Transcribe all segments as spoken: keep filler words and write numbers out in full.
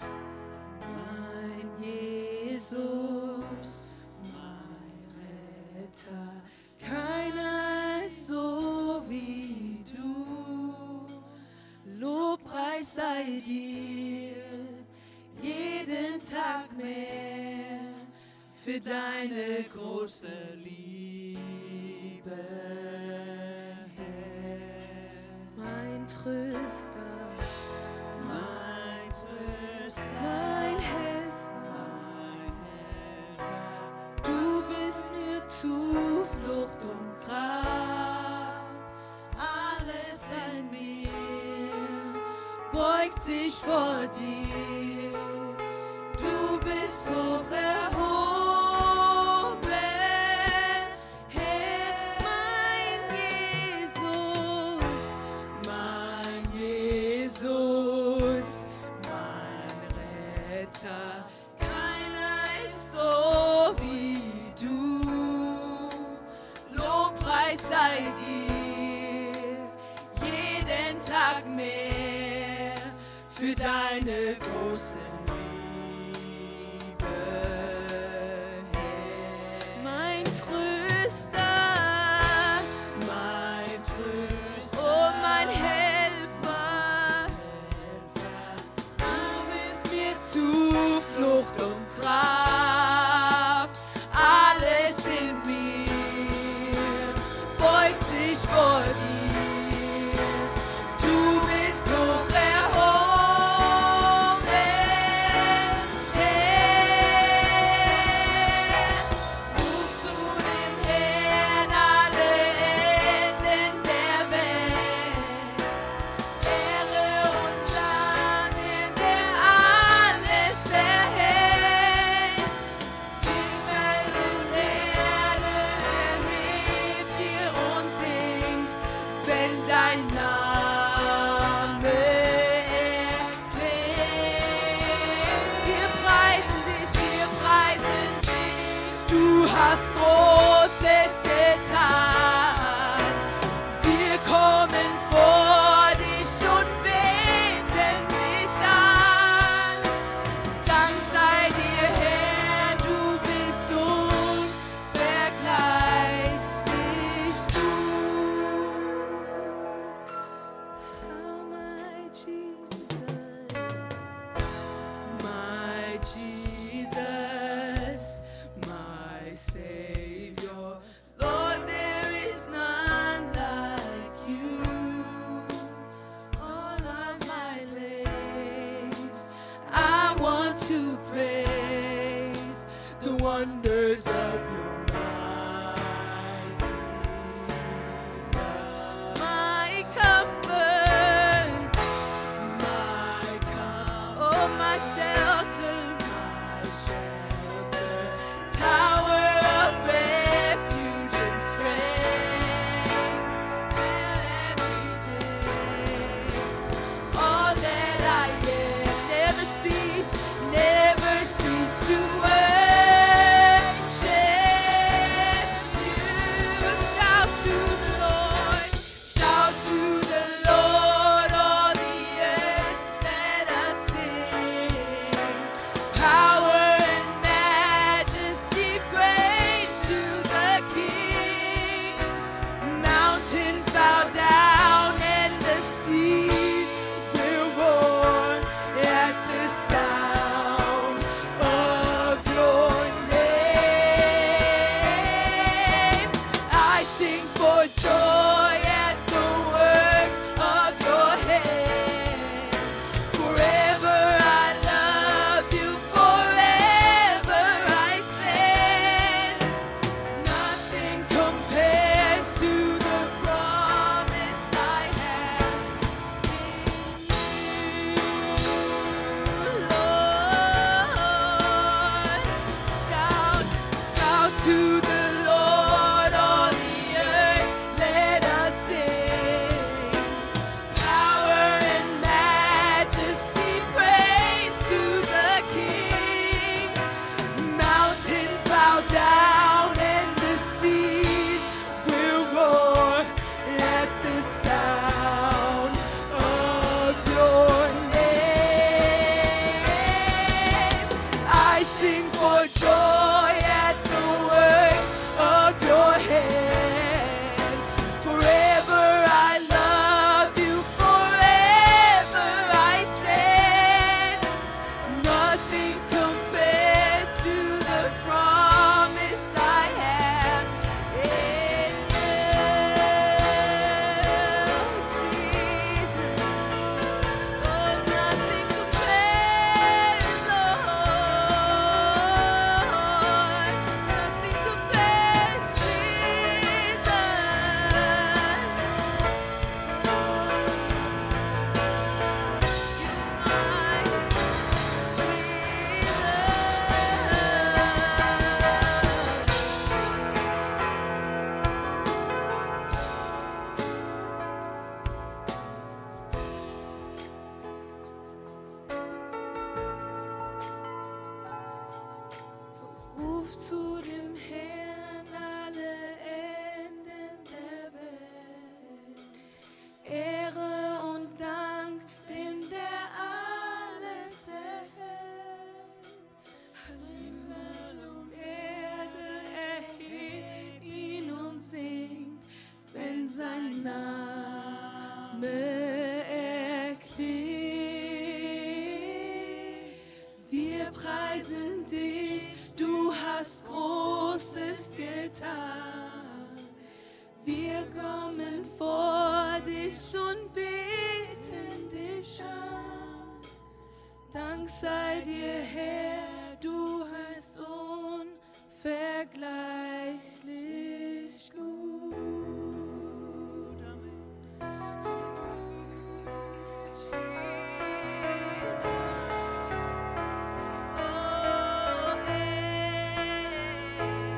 Mein Jesus, mein Retter, keiner ist so wie du. Lobpreis sei dir, jeden Tag mehr, für deine große Liebe, Herr. Mein Tröster, mein Tröster, mein Helfer, mein Helfer. Du bist mir Zuflucht und Kraft, alles in mir beugt sich vor dir. Du bist hoch erhoben, Herr, mein Jesus, mein Jesus, mein Retter. Keiner ist so wie du. Lobpreis sei dir, jeden Tag mehr, für deine große Liebe, Herr. Mein Tröster, mein Tröster, oh mein Helfer, du bist mir Zuflucht und Kraft, alles in mir beugt sich vor dir. Du bist hoch erhoben, Herr. Ruf zu dem Herrn alle Enden der Welt. Ehre und Dank, der alles erhält. Himmel und Erde erhebt ihr und singt, wenn dein Name erklingt. Wir preisen dich, wir preisen dich. Du hast Großes getan. Wir kommen vor dich und beten dich an. Dank sei dir, Herr, du bist unvergleichlich gut. Oh, my Jesus, my Jesus, my Savior. Lord, there is none like you. All of my days, I want to praise the wonders of your mighty love. My comfort, my comfort, oh my shelter, my shelter, tower of refuge and strength, and every day, all that I am, never cease, never cease to worship you. Shout to the Lord, shout to the Lord, all the earth, let us sing. Power and majesty, praise to the King. Mountains bow down and the seas will roar at the sound Ruft zu dem Herrn alle Enden der Welt. Ehre und Dank dem, der alles erhält. Himmel und Erde erhebt ihn und singt, wenn sein Name erklingt. Wir preisen dich, du hast Großes getan. Wir kommen vor dich und beten dich an. Dank sei dir, Herr, du bist unvergleichlich gut. Amen. Oh, hey.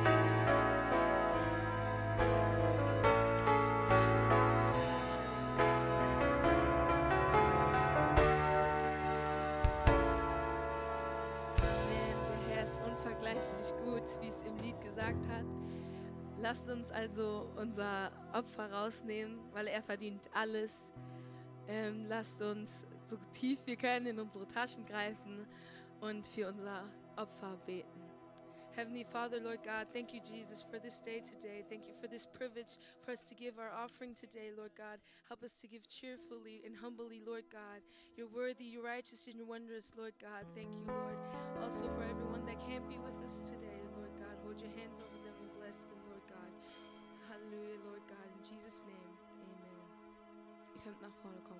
Der Herr ist unvergleichlich gut, wie es im Lied gesagt hat. Lasst uns also unser Opfer rausnehmen, weil er verdient alles. Ähm, lasst uns so tief wir können in unsere Taschen greifen und für unser Opfer beten. Heavenly Father, Lord God, thank you, Jesus, for this day today. Thank you for this privilege for us to give our offering today, Lord God. Help us to give cheerfully and humbly, Lord God. You're worthy, you're righteous, and you're wondrous, Lord God. Thank you, Lord. Also for everyone that can't be with us today, Lord God, hold your hands over them and bless them, Lord God. Hallelujah, Lord God. In Jesus' name, amen. Ihr könnt nach vorne kommen.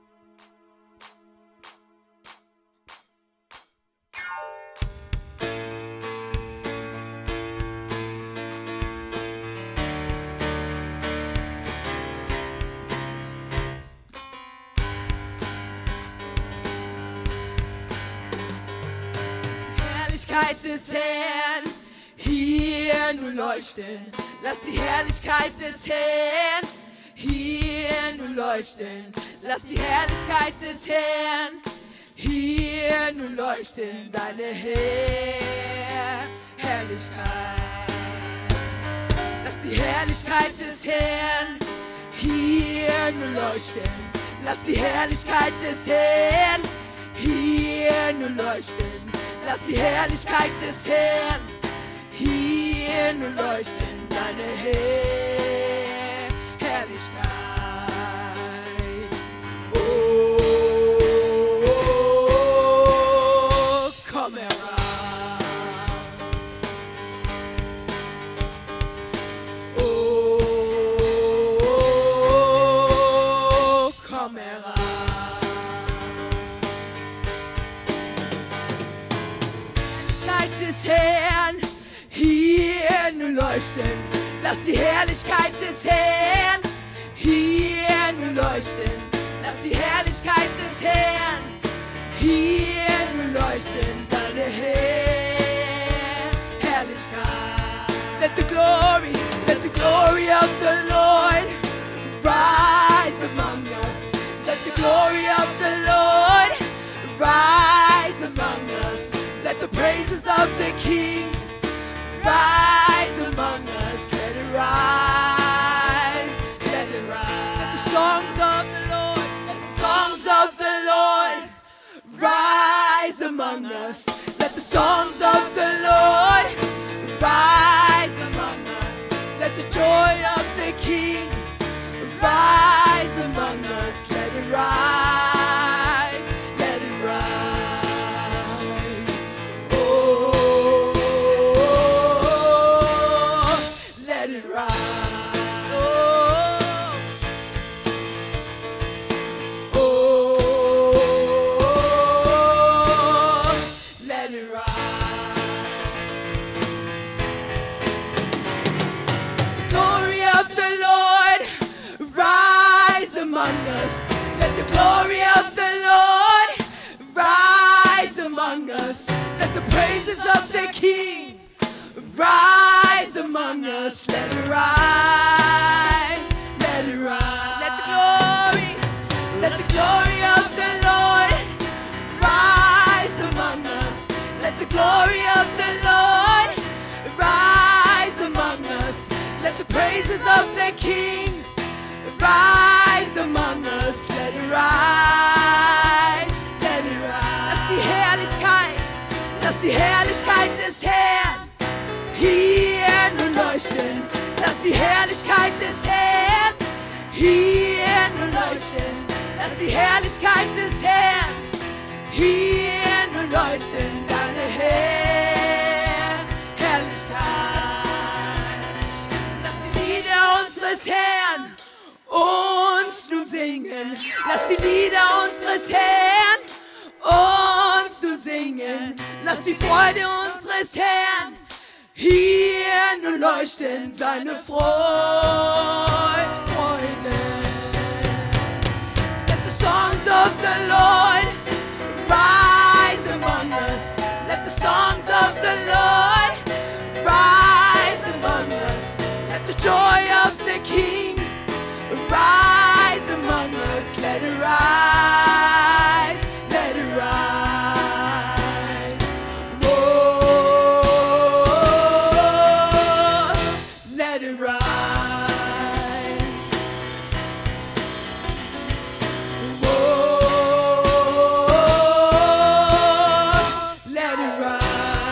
Herrlichkeit des Herrn hier nun leuchten. Lass die Herrlichkeit des Herrn hier nun leuchten. Lass die Herrlichkeit des Herrn hier nun leuchten. Deine Herr Herrlichkeit. Lass die Herrlichkeit des Herrn hier nun leuchten. Lass die Herrlichkeit des Herrn hier nun leuchten. Lass die Herrlichkeit des Herrn hier nun leuchten, deine Herr Herrlichkeit. Oh, oh, oh, komm heran. Oh, oh, oh, komm heran. Des Herrn hier nun leuchten. Lass die Herrlichkeit des Herrn hier nun leuchten. Lass die Herrlichkeit des Herrn hier nun leuchten. Deine Herr Herrlichkeit. Let the glory, let the glory of the Lord rise among us. Let the glory of the Lord rise among us. Let the praises of the King rise among us. Let it rise, let it rise. Let the songs of the Lord, let the songs of the Lord rise among us. Let the songs of the Lord rise among us. Let the joy of the King rise among us. Let it rise, let it rise. Among us. Let the glory of the Lord rise among us. Let the praises of the King rise among us. Let it rise, let it rise. Let the glory, let the glory of the Lord rise among us. Let the glory of the Lord die Herrlichkeit, lass die Herrlichkeit des Herrn hier nun leuchten. Lass die Herrlichkeit des Herrn hier nun leuchten. Lass die Herrlichkeit des Herrn hier nun leuchten. Deine Herr Herrlichkeit. Lass die Lieder unseres Herrn uns nun singen. Lass die Lieder unseres Herrn uns nun singen. Lass die Freude unseres Herrn hier nun leuchten, seine Freude. Let the songs of the Lord rise among us. Let the songs of the Lord rise among us. Let the joy of the King rise among us. Let it rise, let it rise. Whoa, let it rise. Whoa, let it rise.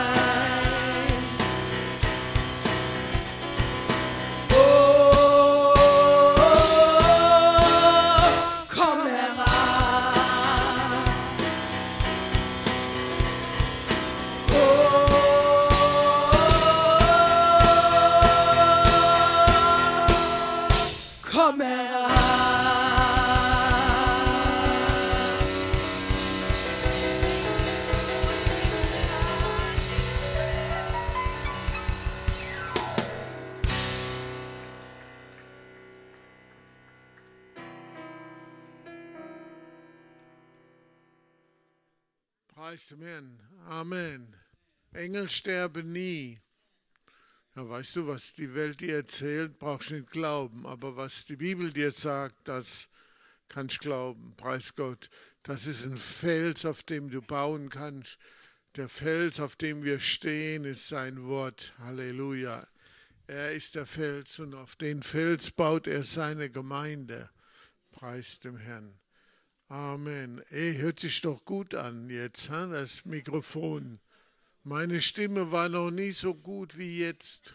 Preis dem Herrn. Amen. Engel sterben nie. Ja, weißt du, was die Welt dir erzählt, brauchst du nicht glauben. Aber was die Bibel dir sagt, das kannst du glauben. Preis Gott. Das ist ein Fels, auf dem du bauen kannst. Der Fels, auf dem wir stehen, ist sein Wort. Halleluja. Er ist der Fels und auf den Fels baut er seine Gemeinde. Preis dem Herrn. Amen. Ey, hört sich doch gut an jetzt, hein, das Mikrofon. Meine Stimme war noch nie so gut wie jetzt.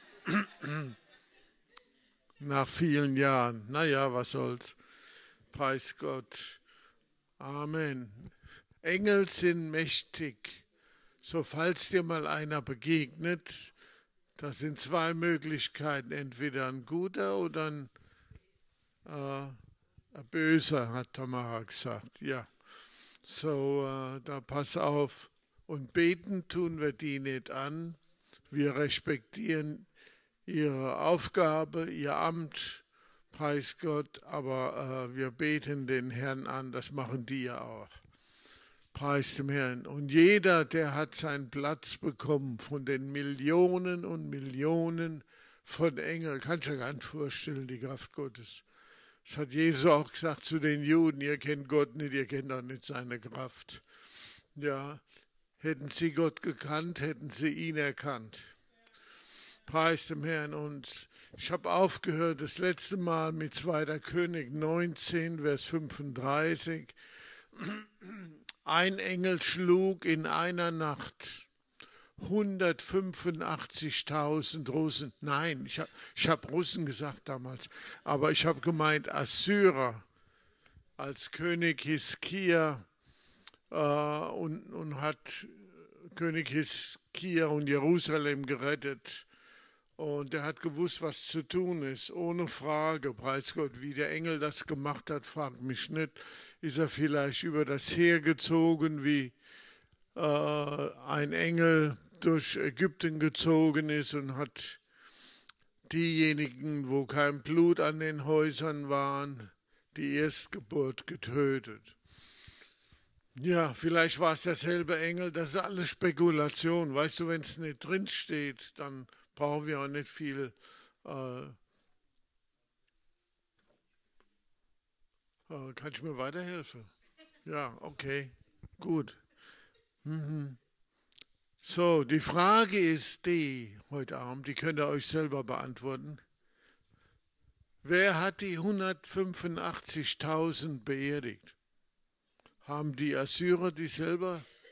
Nach vielen Jahren. Naja, was soll's. Preis Gott. Amen. Engel sind mächtig. So, falls dir mal einer begegnet, das sind zwei Möglichkeiten. Entweder ein guter oder ein äh, ein Böser, hat Tamara gesagt. Ja, so, äh, da pass auf. Und beten tun wir die nicht an. Wir respektieren ihre Aufgabe, ihr Amt, preis Gott, aber äh, wir beten den Herrn an, das machen die ja auch. Preis dem Herrn. Und jeder, der hat seinen Platz bekommen von den Millionen und Millionen von Engeln. Kannst du dir gar nicht vorstellen, die Kraft Gottes. Das hat Jesus auch gesagt zu den Juden, ihr kennt Gott nicht, ihr kennt auch nicht seine Kraft. Ja, hätten sie Gott gekannt, hätten sie ihn erkannt. Preis dem Herrn. Und ich habe aufgehört das letzte Mal mit zweiter König neunzehn, Vers fünfunddreißig. Ein Engel schlug in einer Nacht hundertfünfundachtzigtausend Russen. Nein, ich habe ich hab Russen gesagt damals, aber ich habe gemeint Assyrer, als König Hiskia äh, und, und hat König Hiskia und Jerusalem gerettet. Und er hat gewusst, was zu tun ist, ohne Frage, preis Gott. Wie der Engel das gemacht hat, fragt mich nicht. Ist er vielleicht über das Heer gezogen, wie äh, ein Engel durch Ägypten gezogen ist und hat diejenigen, wo kein Blut an den Häusern waren, die Erstgeburt getötet. Ja, vielleicht war es derselbe Engel, das ist alles Spekulation. Weißt du, wenn es nicht drin steht, dann brauchen wir auch nicht viel äh, äh, kann ich mir weiterhelfen? Ja, okay, gut. Mhm. So, die Frage ist die heute Abend, die könnt ihr euch selber beantworten. Wer hat die hundertfünfundachtzigtausend beerdigt? Haben die Assyrer die selber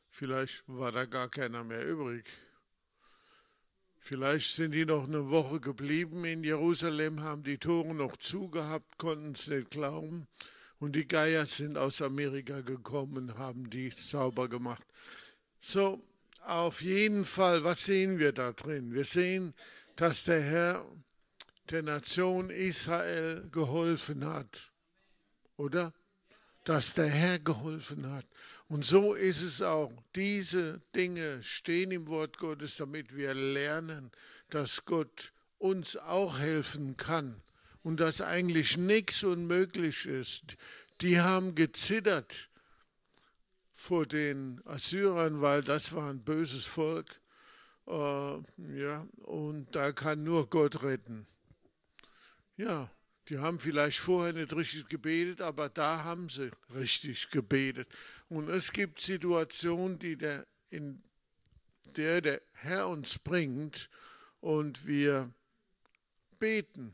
Vielleicht war da gar keiner mehr übrig. Vielleicht sind die noch eine Woche geblieben in Jerusalem, haben die Tore noch zugehabt, konnten es nicht glauben. Und die Geier sind aus Amerika gekommen, haben die sauber gemacht. So, auf jeden Fall, was sehen wir da drin? Wir sehen, dass der Herr der Nation Israel geholfen hat, oder? Dass der Herr geholfen hat. Und so ist es auch. Diese Dinge stehen im Wort Gottes, damit wir lernen, dass Gott uns auch helfen kann und dass eigentlich nichts unmöglich ist. Die haben gezittert vor den Assyrern, weil das war ein böses Volk. Äh, ja, und da kann nur Gott retten. Ja, die haben vielleicht vorher nicht richtig gebetet, aber da haben sie richtig gebetet. Und es gibt Situationen, die der, in der der Herr uns bringt und wir beten.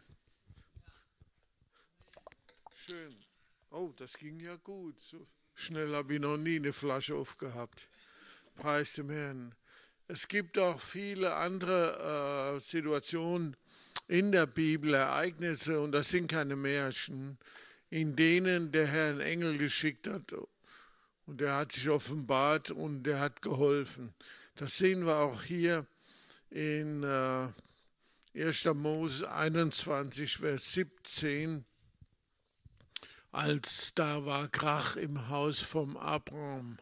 Schön. Oh, das ging ja gut. So schnell habe ich noch nie eine Flasche aufgehabt. Preis dem Herrn. Es gibt auch viele andere äh, Situationen in der Bibel, Ereignisse, und das sind keine Märchen, in denen der Herr einen Engel geschickt hat und der hat sich offenbart und der hat geholfen. Das sehen wir auch hier in äh, erster Mose einundzwanzig, Vers siebzehn, als da war Krach im Haus vom Abraham.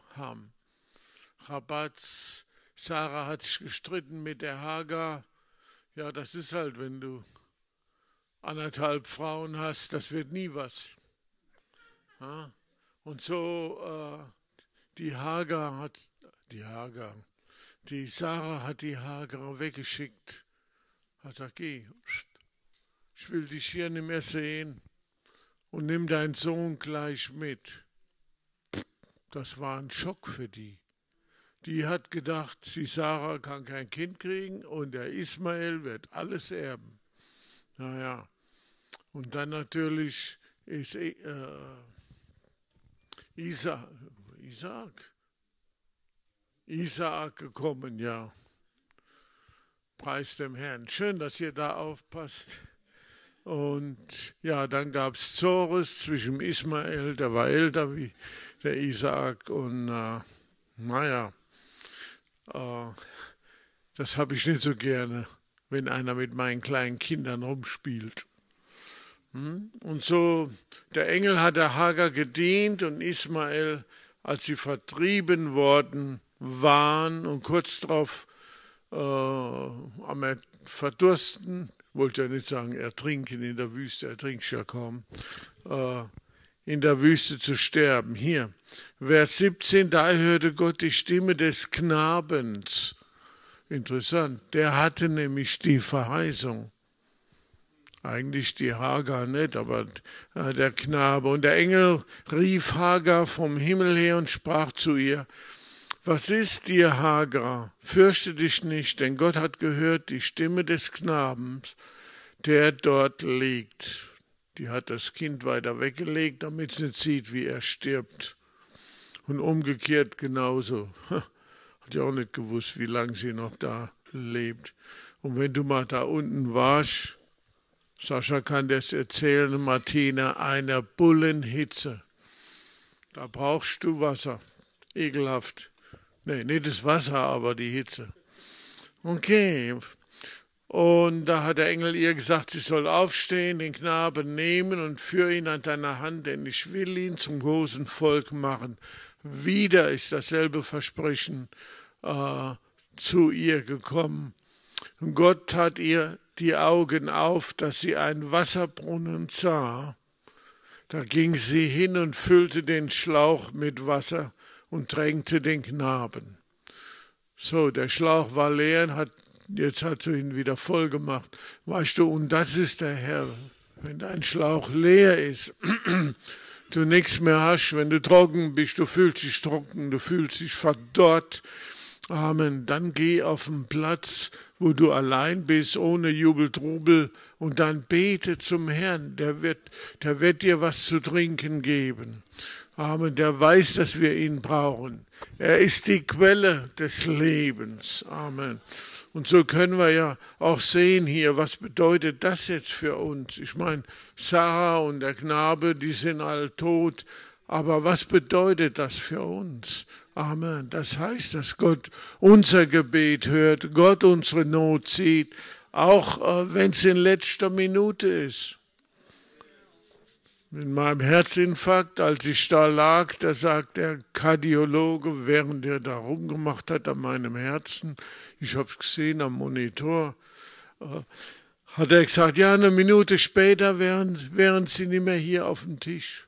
Rabatz, Sarah hat sich gestritten mit der Hagar. Ja, das ist halt, wenn du anderthalb Frauen hast, das wird nie was. Ja? Und so, äh, die Hagar hat, die Hagar, die Sarah hat die Hagar weggeschickt. Hat gesagt, geh, ich will dich hier nicht mehr sehen und nimm deinen Sohn gleich mit. Das war ein Schock für die. Die hat gedacht, die Sarah kann kein Kind kriegen und der Ismael wird alles erben. Naja, und dann natürlich ist äh, Isa, Isaac, Isaak gekommen, ja. Preis dem Herrn. Schön, dass ihr da aufpasst. Und ja, dann gab es Zores zwischen Ismael, der war älter wie der Isaak, und äh, naja, das habe ich nicht so gerne, wenn einer mit meinen kleinen Kindern rumspielt. Und so, der Engel hat der Hagar gedient und Ismael, als sie vertrieben worden waren und kurz darauf äh, am Verdursten, wollte ja nicht sagen ertrinken in der Wüste, ertrinkst ja kaum, äh, in der Wüste zu sterben. Hier, Vers siebzehn, da hörte Gott die Stimme des Knabens. Interessant, der hatte nämlich die Verheißung. Eigentlich die Hagar nicht, aber der Knabe. Und der Engel rief Hagar vom Himmel her und sprach zu ihr, was ist dir, Hagar? Fürchte dich nicht, denn Gott hat gehört die Stimme des Knabens, der dort liegt. Die hat das Kind weiter weggelegt, damit es nicht sieht, wie er stirbt. Und umgekehrt genauso. Hat ja auch nicht gewusst, wie lange sie noch da lebt. Und wenn du mal da unten warst, Sascha kann das erzählen, Martina, einer Bullenhitze. Da brauchst du Wasser. Ekelhaft. Nee, nicht das Wasser, aber die Hitze. Okay. Und da hat der Engel ihr gesagt, sie soll aufstehen, den Knaben nehmen und führ ihn an deiner Hand, denn ich will ihn zum großen Volk machen. Wieder ist dasselbe Versprechen äh, zu ihr gekommen. Und Gott tat ihr die Augen auf, dass sie einen Wasserbrunnen sah. Da ging sie hin und füllte den Schlauch mit Wasser und tränkte den Knaben. So, der Schlauch war leer und hat Jetzt hat sie ihn wieder voll gemacht. Weißt du, und das ist der Herr. Wenn dein Schlauch leer ist, du nichts mehr hast, wenn du trocken bist, du fühlst dich trocken, du fühlst dich verdorrt, Amen. Dann geh auf den Platz, wo du allein bist, ohne Jubel, Trubel, und dann bete zum Herrn. Der wird, der wird dir was zu trinken geben. Amen. Der weiß, dass wir ihn brauchen. Er ist die Quelle des Lebens. Amen. Und so können wir ja auch sehen hier, was bedeutet das jetzt für uns? Ich meine, Sarah und der Knabe, die sind alle tot. Aber was bedeutet das für uns? Amen. Das heißt, dass Gott unser Gebet hört, Gott unsere Not sieht, auch äh, wenn es in letzter Minute ist. In meinem Herzinfarkt, als ich da lag, da sagt der Kardiologe, während er da rumgemacht hat an meinem Herzen, ich habe es gesehen am Monitor, äh, hat er gesagt, ja, eine Minute später wären, wären Sie nicht mehr hier auf dem Tisch.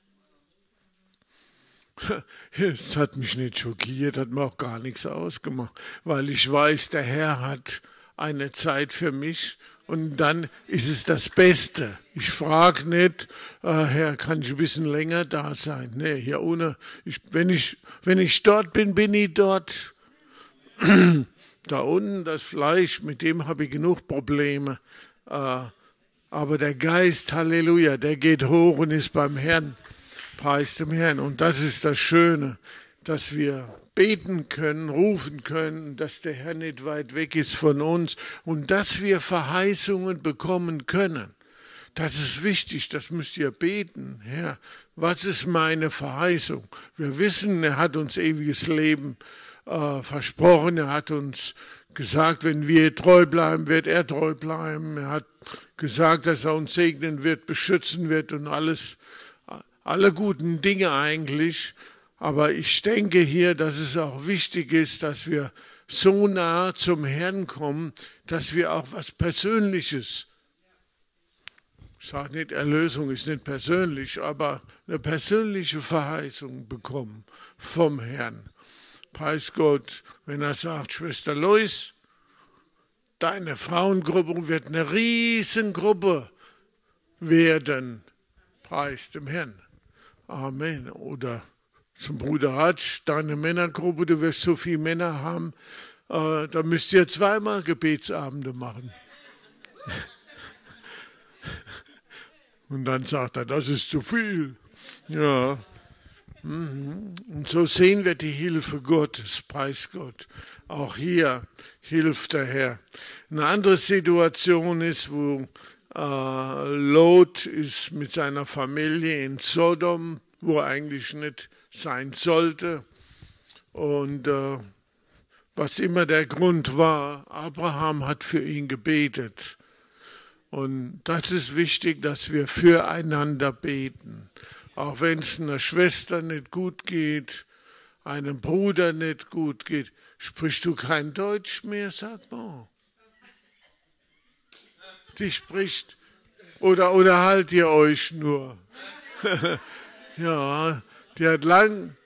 Es hat mich nicht schockiert, hat mir auch gar nichts ausgemacht, weil ich weiß, der Herr hat eine Zeit für mich und dann ist es das Beste. Ich frage nicht, äh, Herr, kann ich ein bisschen länger da sein? Nee, hier ohne, ich, wenn, ich, wenn ich dort bin, bin ich dort. Da unten das Fleisch, mit dem habe ich genug Probleme. Äh, aber der Geist, Halleluja, der geht hoch und ist beim Herrn. Preis dem Herrn. Und das ist das Schöne, dass wir beten können, rufen können, dass der Herr nicht weit weg ist von uns und dass wir Verheißungen bekommen können. Das ist wichtig, das müsst ihr beten. Herr, was ist meine Verheißung? Wir wissen, er hat uns ewiges Leben äh, versprochen, er hat uns gesagt, wenn wir treu bleiben, wird er treu bleiben. Er hat gesagt, dass er uns segnen wird, beschützen wird und alles. Alle guten Dinge eigentlich, aber ich denke hier, dass es auch wichtig ist, dass wir so nah zum Herrn kommen, dass wir auch was Persönliches, ich sage nicht, Erlösung ist nicht persönlich, aber eine persönliche Verheißung bekommen vom Herrn. Preis Gott, wenn er sagt, Schwester Lois, deine Frauengruppe wird eine Riesengruppe werden, preis dem Herrn. Amen. Oder zum Bruder Hatsch, deine Männergruppe, du wirst so viele Männer haben, äh, da müsst ihr zweimal Gebetsabende machen. Und dann sagt er, das ist zu viel. Ja. Und so sehen wir die Hilfe Gottes, preis Gott. Auch hier hilft der Herr. Eine andere Situation ist, wo Uh, Lot ist mit seiner Familie in Sodom, wo er eigentlich nicht sein sollte. Und uh, was immer der Grund war, Abraham hat für ihn gebetet. Und das ist wichtig, dass wir füreinander beten. Auch wenn es einer Schwester nicht gut geht, einem Bruder nicht gut geht. Sprichst du kein Deutsch mehr, sag mal. Die spricht, oder unterhaltet ihr euch nur? Ja, die hat lang.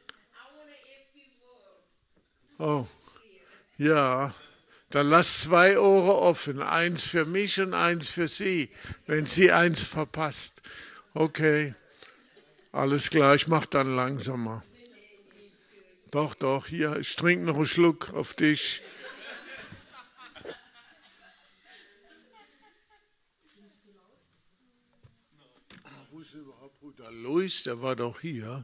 Oh, ja, dann lasst zwei Ohren offen, eins für mich und eins für sie, wenn sie eins verpasst. Okay, alles klar, ich mach dann langsamer. Doch, doch, hier, ich trinke noch einen Schluck auf dich. Bruder Lois, der war doch hier.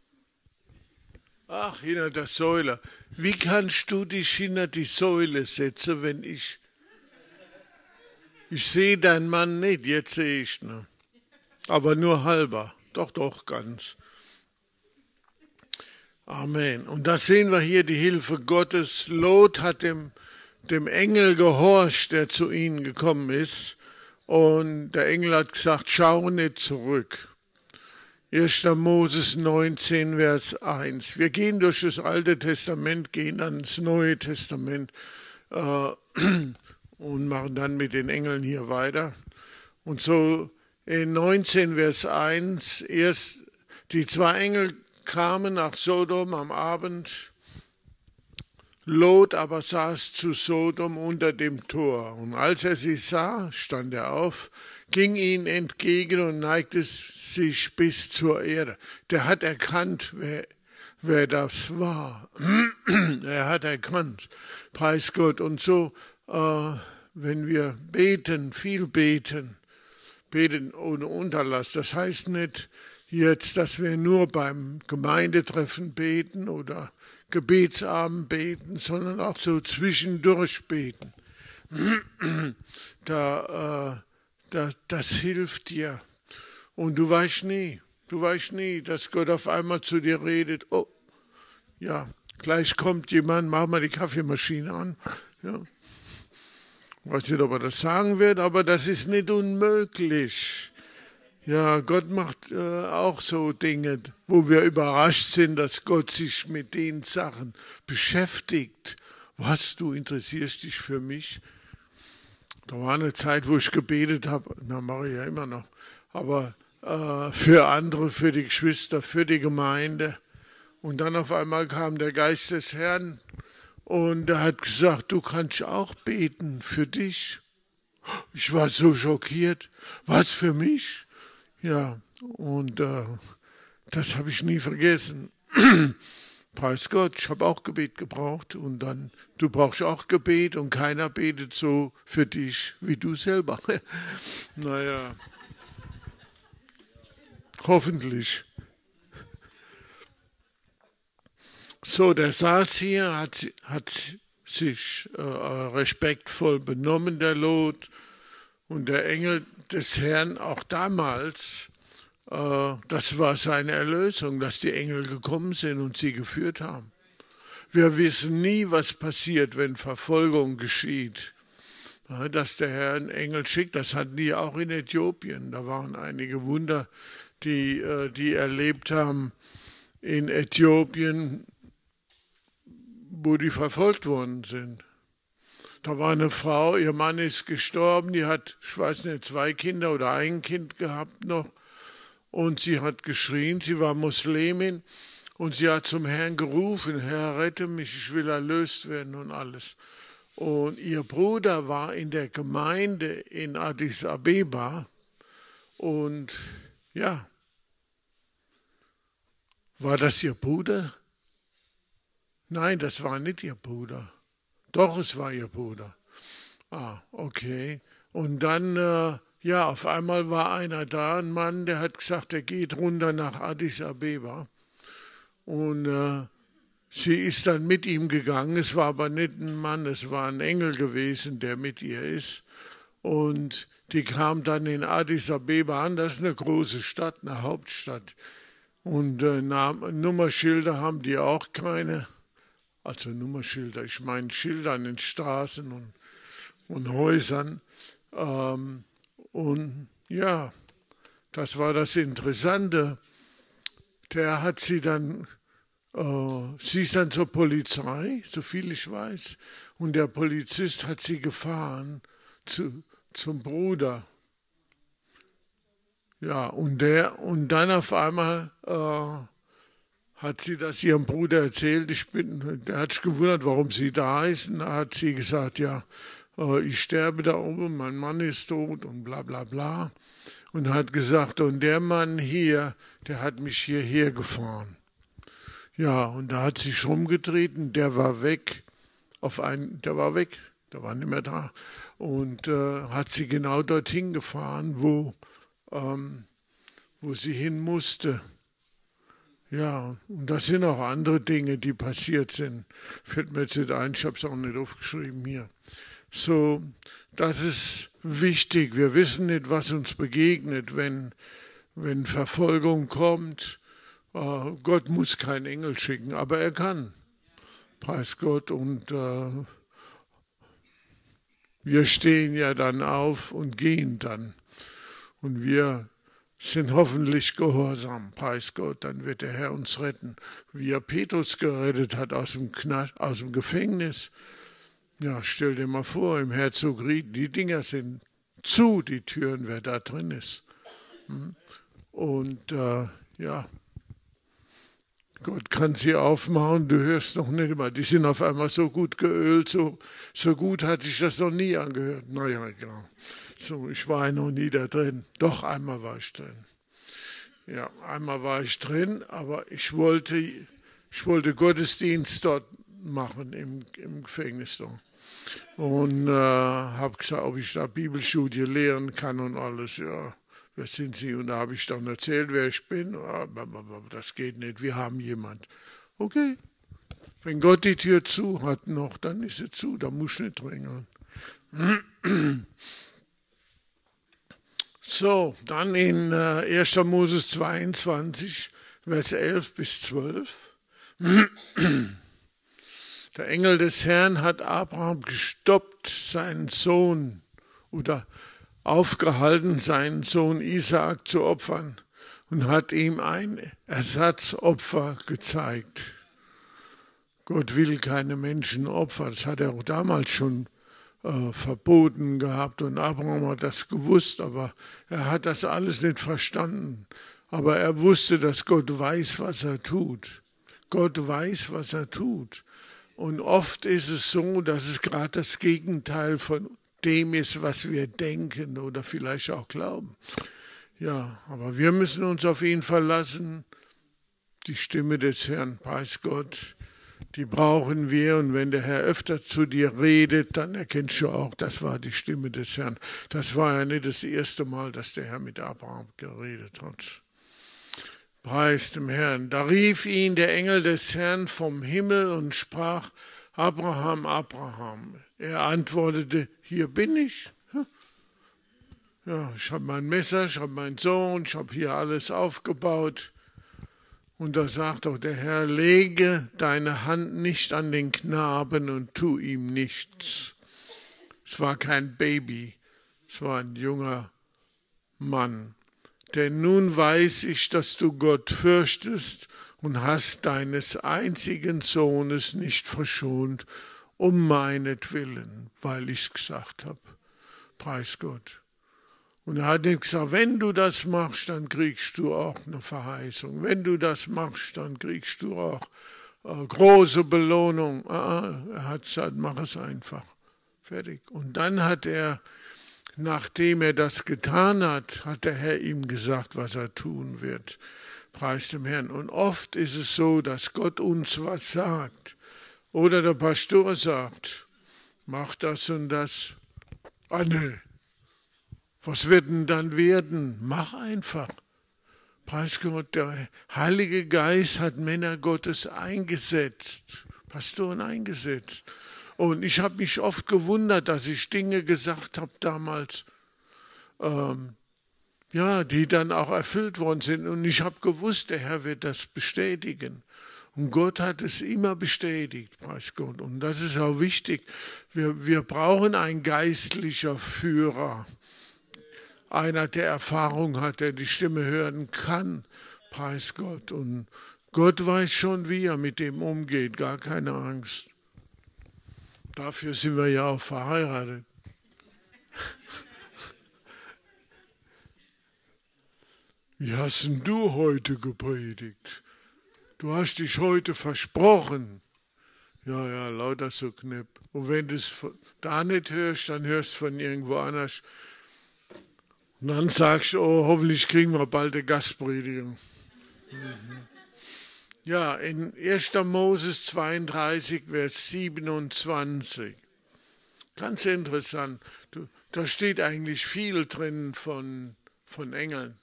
Ach, hinter der Säule. Wie kannst du dich hinter die Säule setzen, wenn ich... Ich sehe deinen Mann nicht, jetzt sehe ich ihn. Ne? Aber nur halber. Doch, doch, ganz. Amen. Und da sehen wir hier die Hilfe Gottes. Lot hat dem, dem Engel gehorcht, der zu ihnen gekommen ist. Und der Engel hat gesagt, schau nicht zurück. erster Moses neunzehn, Vers eins. Wir gehen durch das Alte Testament, gehen dann ins Neue Testament äh, und machen dann mit den Engeln hier weiter. Und so in neunzehn, Vers eins, erst die zwei Engel kamen nach Sodom am Abend. Lot aber saß zu Sodom unter dem Tor. Und als er sie sah, stand er auf, ging ihnen entgegen und neigte sich bis zur Erde. Der hat erkannt, wer, wer das war. Er hat erkannt, preis Gott. Und so, äh, wenn wir beten, viel beten, beten ohne Unterlass, das heißt nicht jetzt, dass wir nur beim Gemeindetreffen beten oder Gebetsabend beten, sondern auch so zwischendurch beten. Da, äh, da, das hilft dir. Und du weißt nie, du weißt nie, dass Gott auf einmal zu dir redet. Oh, ja, gleich kommt jemand, mach mal die Kaffeemaschine an. Ja. Ich weiß nicht, ob er das sagen wird, aber das ist nicht unmöglich. Ja, Gott macht äh, auch so Dinge, wo wir überrascht sind, dass Gott sich mit den Sachen beschäftigt. Was, du interessierst dich für mich? Da war eine Zeit, wo ich gebetet habe, na mache ich ja immer noch, aber äh, für andere, für die Geschwister, für die Gemeinde. Und dann auf einmal kam der Geist des Herrn und er hat gesagt, du kannst auch beten für dich. Ich war so schockiert. Was, für mich? Ja, und äh, das habe ich nie vergessen. Preis Gott, ich habe auch Gebet gebraucht und dann, du brauchst auch Gebet und keiner betet so für dich wie du selber. Naja, hoffentlich. So, der saß hier, hat, hat sich äh, respektvoll benommen, der Lot, und der Engel des Herrn auch damals, äh, das war seine Erlösung, dass die Engel gekommen sind und sie geführt haben. Wir wissen nie, was passiert, wenn Verfolgung geschieht. Ja, dass der Herr einen Engel schickt, das hatten die auch in Äthiopien. Da waren einige Wunder, die, äh, die erlebt haben in Äthiopien, wo die verfolgt worden sind. Da war eine Frau, ihr Mann ist gestorben, die hat, ich weiß nicht, zwei Kinder oder ein Kind gehabt noch. Und sie hat geschrien, sie war Muslimin und sie hat zum Herrn gerufen, Herr, rette mich, ich will erlöst werden und alles. Und ihr Bruder war in der Gemeinde in Addis Abeba und ja, war das ihr Bruder? Nein, das war nicht ihr Bruder. Doch, es war ihr Bruder. Ah, okay. Und dann, äh, ja, auf einmal war einer da, ein Mann, der hat gesagt, er geht runter nach Addis Abeba. Und äh, sie ist dann mit ihm gegangen. Es war aber nicht ein Mann, es war ein Engel gewesen, der mit ihr ist. Und die kam dann in Addis Abeba an, das ist eine große Stadt, eine Hauptstadt. Und äh, Nummerschilder haben die auch keine. Also Nummerschilder, ich meine Schilder an den Straßen und, und Häusern. Ähm, und ja, das war das Interessante. Der hat sie dann, äh, sie ist dann zur Polizei, so viel ich weiß, und der Polizist hat sie gefahren zu, zum Bruder. Ja, und, der, und dann auf einmal äh, hat sie das ihrem Bruder erzählt. Ich bin, der hat sich gewundert, warum sie da ist. Und da hat sie gesagt, ja, äh, ich sterbe da oben, mein Mann ist tot und bla bla bla. Und hat gesagt, und der Mann hier, der hat mich hierher gefahren. Ja, und da hat sie sich rumgetreten, der war weg. Auf einen, der war weg, der war nicht mehr da. Und äh, hat sie genau dorthin gefahren, wo, ähm, wo sie hin musste. Ja, und das sind auch andere Dinge, die passiert sind. Fällt mir jetzt nicht ein, ich habe es auch nicht aufgeschrieben hier. So, das ist wichtig. Wir wissen nicht, was uns begegnet, wenn, wenn Verfolgung kommt. Äh, Gott muss keinen Engel schicken, aber er kann. Preis Gott. Und äh, wir stehen ja dann auf und gehen dann. Und wir sind hoffentlich gehorsam, preis Gott, dann wird der Herr uns retten. Wie er Petrus gerettet hat aus dem, Knast, aus dem Gefängnis. Ja, stell dir mal vor, im Herzog Ried, die Dinger sind zu, die Türen, wer da drin ist. Und äh, ja, Gott kann sie aufmachen, du hörst noch nicht immer, die sind auf einmal so gut geölt, so, so gut hat sich das noch nie angehört. Naja, genau. So, ich war noch nie da drin. Doch, einmal war ich drin. Ja, einmal war ich drin, aber ich wollte, Ich wollte Gottesdienst dort machen, im, im Gefängnis dort. Und äh, habe gesagt, ob ich da Bibelstudie lehren kann und alles. Ja, wer sind Sie? Und da habe ich dann erzählt, wer ich bin. Das geht nicht, wir haben jemand. Okay, wenn Gott die Tür zu hat noch, dann ist sie zu, da muss ich nicht drängeln. So, dann in äh, erster Mose zweiundzwanzig, Vers elf bis zwölf. Der Engel des Herrn hat Abraham gestoppt, seinen Sohn oder aufgehalten, seinen Sohn Isaak zu opfern und hat ihm ein Ersatzopfer gezeigt. Gott will keine Menschenopfer, das hat er auch damals schon äh, verboten gehabt und Abraham hat das gewusst, aber er hat das alles nicht verstanden. Aber er wusste, dass Gott weiß, was er tut. Gott weiß, was er tut. Und oft ist es so, dass es gerade das Gegenteil von dem ist, was wir denken oder vielleicht auch glauben. Ja, aber wir müssen uns auf ihn verlassen. Die Stimme des Herrn, preis Gott, die brauchen wir. Und wenn der Herr öfter zu dir redet, dann erkennst du auch, das war die Stimme des Herrn. Das war ja nicht das erste Mal, dass der Herr mit Abraham geredet hat. Preis dem Herrn. Da rief ihn der Engel des Herrn vom Himmel und sprach, Abraham, Abraham. Er antwortete, hier bin ich. Ja, ich habe mein Messer, ich habe meinen Sohn, ich habe hier alles aufgebaut. Und da sagt auch der Herr, lege deine Hand nicht an den Knaben und tu ihm nichts. Es war kein Baby, es war ein junger Mann. Denn nun weiß ich, dass du Gott fürchtest und hast deines einzigen Sohnes nicht verschont, um meinetwillen, weil ich's gesagt habe. Preis Gott. Und er hat nicht gesagt, wenn du das machst, dann kriegst du auch eine Verheißung. Wenn du das machst, dann kriegst du auch äh, große Belohnung. Ah, er hat gesagt, mach es einfach. Fertig. Und dann hat er, nachdem er das getan hat, hat der Herr ihm gesagt, was er tun wird. Preis dem Herrn. Und oft ist es so, dass Gott uns was sagt. Oder der Pastor sagt, mach das und das. Ah, nee. Was wird denn dann werden? Mach einfach. Preis Gott, der Heilige Geist hat Männer Gottes eingesetzt, Pastoren eingesetzt. Und ich habe mich oft gewundert, dass ich Dinge gesagt habe damals, ähm, ja, die dann auch erfüllt worden sind. Und ich habe gewusst, der Herr wird das bestätigen. Und Gott hat es immer bestätigt, preis Gott. Und das ist auch wichtig. Wir, wir brauchen einen geistlichen Führer. Einer, der Erfahrung hat, der die Stimme hören kann, preis Gott. Und Gott weiß schon, wie er mit dem umgeht, gar keine Angst. Dafür sind wir ja auch verheiratet. Wie hast denn du heute gepredigt? Du hast dich heute versprochen. Ja, ja, lauter so knipp. Und wenn du es da nicht hörst, dann hörst du von irgendwo anders. Und dann sagst du, oh, hoffentlich kriegen wir bald eine Gastpredigung. Mhm. Ja, in erster Mose zweiunddreißig, Vers siebenundzwanzig. Ganz interessant. Du, da steht eigentlich viel drin von, von Engeln.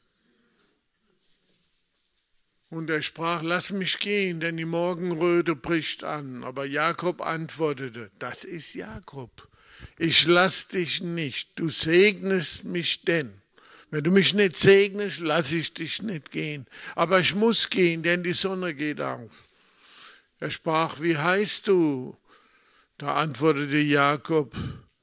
Und er sprach, lass mich gehen, denn die Morgenröte bricht an. Aber Jakob antwortete, das ist Jakob. Ich lass dich nicht, du segnest mich denn. Wenn du mich nicht segnest, lasse ich dich nicht gehen. Aber ich muss gehen, denn die Sonne geht auf. Er sprach, wie heißt du? Da antwortete Jakob,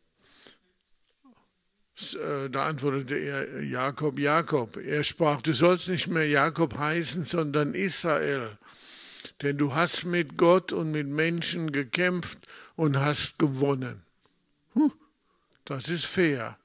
da antwortete er, Jakob, Jakob. Er sprach, du sollst nicht mehr Jakob heißen, sondern Israel. Denn du hast mit Gott und mit Menschen gekämpft und hast gewonnen. Das ist fair.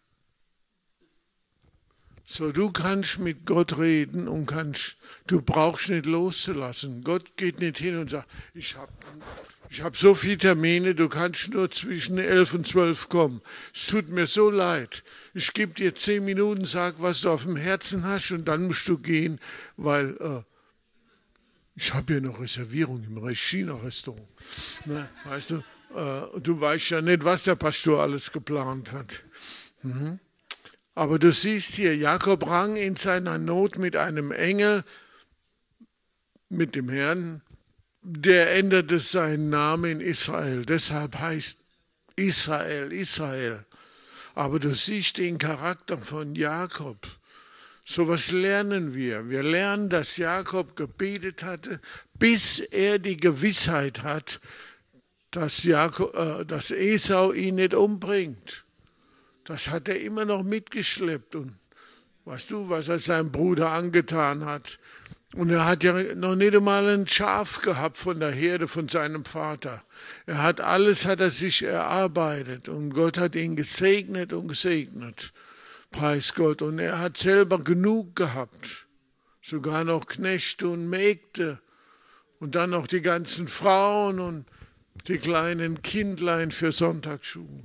So, du kannst mit Gott reden und kannst, du brauchst nicht loszulassen. Gott geht nicht hin und sagt, ich habe ich hab so viele Termine, du kannst nur zwischen elf und zwölf kommen. Es tut mir so leid. Ich gebe dir zehn Minuten, sag, was du auf dem Herzen hast und dann musst du gehen, weil, äh, Ich habe hier noch Reservierung im China-Restaurant. Ne, weißt du, äh, du weißt ja nicht, was der Pastor alles geplant hat. Mhm. Aber du siehst hier, Jakob rang in seiner Not mit einem Engel, mit dem Herrn, der änderte seinen Namen in Israel. Deshalb heißt Israel, Israel. Aber du siehst den Charakter von Jakob. So was lernen wir. Wir lernen, dass Jakob gebetet hatte, bis er die Gewissheit hat, dass, Jakob, äh, dass Esau ihn nicht umbringt. Das hat er immer noch mitgeschleppt. Und weißt du, was er seinem Bruder angetan hat? Und er hat ja noch nicht einmal ein Schaf gehabt von der Herde von seinem Vater. Er hat alles, hat er sich erarbeitet. Und Gott hat ihn gesegnet und gesegnet. Preis Gott. Und er hat selber genug gehabt. Sogar noch Knechte und Mägde. Und dann noch die ganzen Frauen und die kleinen Kindlein für Sonntagsschuhe.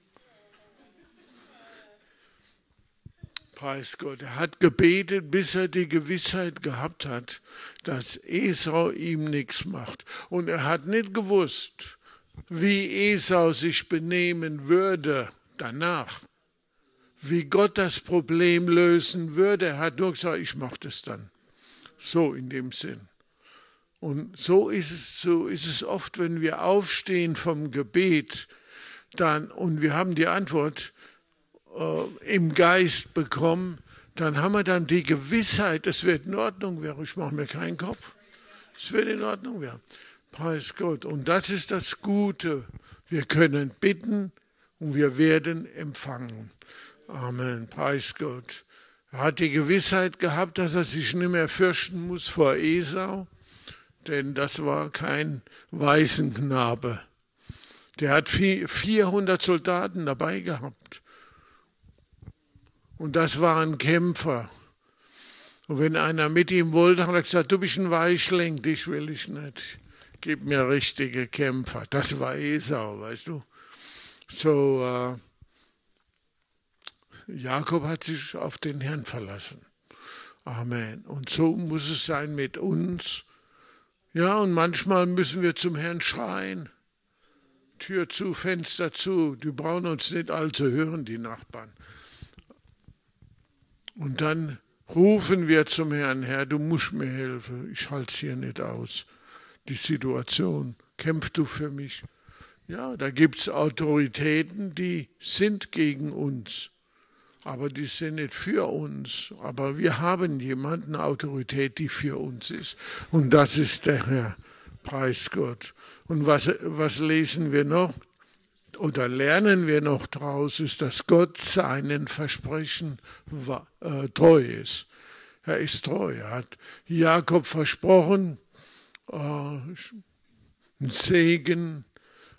Preis Gott. Er hat gebetet, bis er die Gewissheit gehabt hat, dass Esau ihm nichts macht. Und er hat nicht gewusst, wie Esau sich benehmen würde danach. Wie Gott das Problem lösen würde. Er hat nur gesagt, ich mache das dann. So in dem Sinn. Und so ist es, so ist es oft, wenn wir aufstehen vom Gebet dann, und wir haben die Antwort äh, im Geist bekommen, dann haben wir dann die Gewissheit, es wird in Ordnung werden. Ich mache mir keinen Kopf. Es wird in Ordnung werden. Preis Gott. Und das ist das Gute. Wir können bitten und wir werden empfangen. Amen, preis Gott. Er hat die Gewissheit gehabt, dass er sich nicht mehr fürchten muss vor Esau, denn das war kein Waisenknabe. Der hat vierhundert Soldaten dabei gehabt. Und das waren Kämpfer. Und wenn einer mit ihm wollte, hat er gesagt, du bist ein Weichling, dich will ich nicht. Gib mir richtige Kämpfer. Das war Esau, weißt du. So, äh, Jakob hat sich auf den Herrn verlassen. Amen. Und so muss es sein mit uns. Ja, und manchmal müssen wir zum Herrn schreien. Tür zu, Fenster zu. Die brauchen uns nicht allzu hören, die Nachbarn. Und dann rufen wir zum Herrn, Herr, du musst mir helfen. Ich halte es hier nicht aus. Die Situation. Kämpf du für mich. Ja, da gibt es Autoritäten, die sind gegen uns. Aber die sind nicht für uns. Aber wir haben jemanden, eine Autorität, die für uns ist. Und das ist der Herr. Preis Gott. Und was, was lesen wir noch? Oder lernen wir noch draus, ist, dass Gott seinen Versprechen äh, treu ist. Er ist treu. Er hat Jakob versprochen, äh, ein Segen.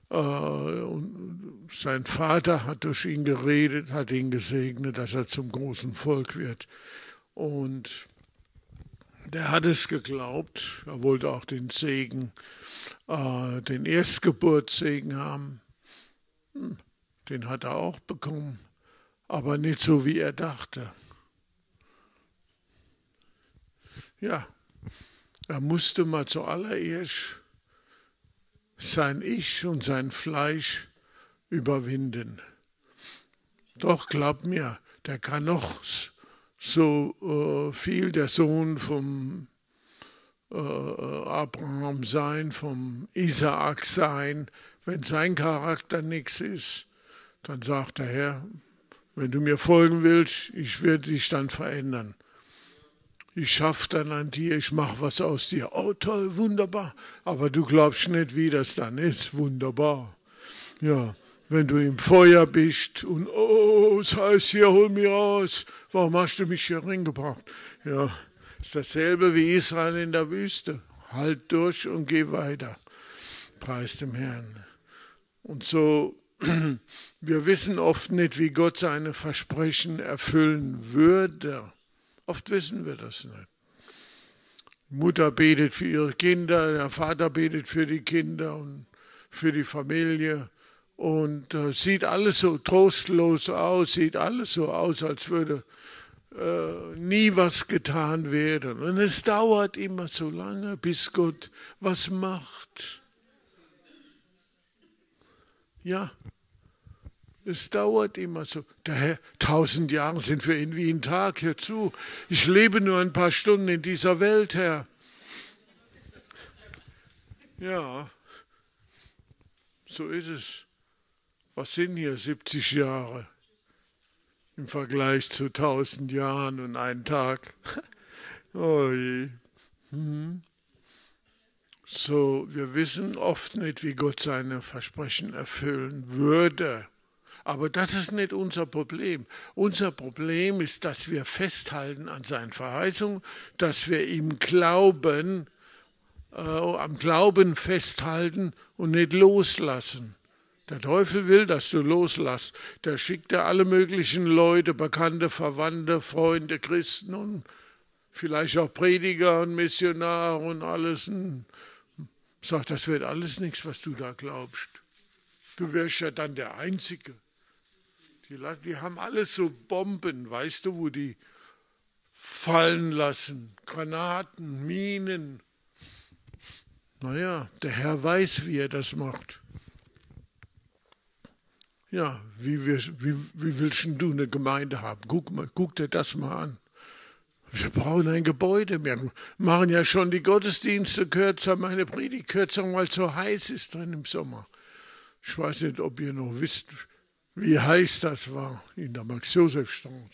Und sein Vater hat durch ihn geredet, hat ihn gesegnet, dass er zum großen Volk wird. Und der hat es geglaubt. Er wollte auch den Segen, äh, den Erstgeburtssegen haben. Den hat er auch bekommen, aber nicht so, wie er dachte. Ja, er musste mal zuallererst sein Ich und sein Fleisch überwinden. Doch, glaub mir, der kann noch so äh, viel der Sohn vom äh, Abraham sein, vom Isaak sein. Wenn sein Charakter nichts ist, dann sagt der Herr, wenn du mir folgen willst, ich werde dich dann verändern. Ich schaffe dann an dir, ich mache was aus dir. Oh toll, wunderbar. Aber du glaubst nicht, wie das dann ist. Wunderbar. Ja, wenn du im Feuer bist und oh, es heißt hier, hol mich raus. Warum hast du mich hier reingebracht? Ja, ist dasselbe wie Israel in der Wüste. Halt durch und geh weiter. Preis dem Herrn. Und so, wir wissen oft nicht, wie Gott seine Versprechen erfüllen würde. Oft wissen wir das nicht. Die Mutter betet für ihre Kinder, der Vater betet für die Kinder und für die Familie. Und äh, sieht alles so trostlos aus, sieht alles so aus, als würde äh, nie was getan werden. Und es dauert immer so lange, bis Gott was macht. Ja, es dauert immer so. Daher, tausend Jahre sind für ihn wie ein Tag. Hör zu, ich lebe nur ein paar Stunden in dieser Welt, Herr. Ja, so ist es. Was sind hier siebzig Jahre im Vergleich zu tausend Jahren und einem Tag? Oh je. Hm. So, wir wissen oft nicht, wie Gott seine Versprechen erfüllen würde. Aber das ist nicht unser Problem. Unser Problem ist, dass wir festhalten an seinen Verheißungen, dass wir ihm glauben, äh, am Glauben festhalten und nicht loslassen. Der Teufel will, dass du loslässt. Der schickt dir alle möglichen Leute, Bekannte, Verwandte, Freunde, Christen und vielleicht auch Prediger und Missionare und alles. Und sagt, das wird alles nichts, was du da glaubst. Du wärst ja dann der Einzige. Die, die haben alles so Bomben, weißt du, wo die fallen lassen. Granaten, Minen. Naja, der Herr weiß, wie er das macht. Ja, wie, wie, wie willst du eine Gemeinde haben? Guck, mal, guck dir das mal an. Wir brauchen ein Gebäude. Wir machen ja schon die Gottesdienste kürzer, meine Predigt kürzer, weil es so heiß ist drin im Sommer. Ich weiß nicht, ob ihr noch wisst, wie heiß das war in der Max-Josef-Straße.